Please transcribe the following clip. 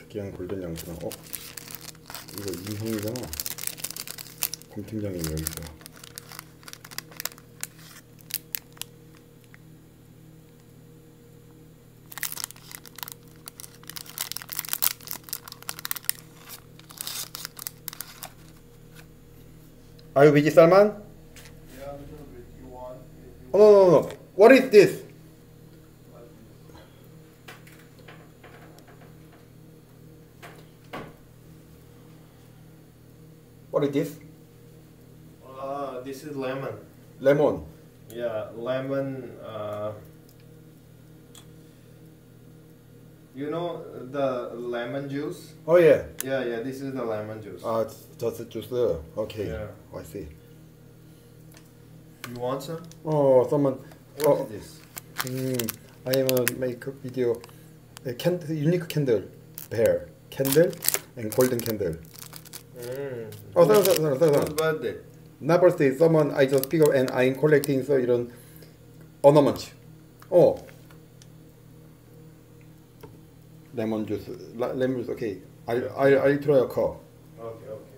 특이한 골든 양초랑 이거 임성이잖아. 검 팀장님이 여기 있어. Are you busy, Salman? Yeah, a little bit. You want? Oh, no. What is this? What is this? This is lemon. Lemon. Yeah, lemon. You know the lemon juice? Oh, yeah. Yeah. This is the lemon juice. It's just a juice. Okay. Yeah. I see. You want some? Oh, someone. What is this? I am make a video. A unique candle pair. Candle and golden candle. Oh, sorry. Whose birthday? Not birthday. Someone I just pick up and I'm collecting so 이런 ornament. Lemon juice. Lemon juice. Okay. I try a cup. Okay.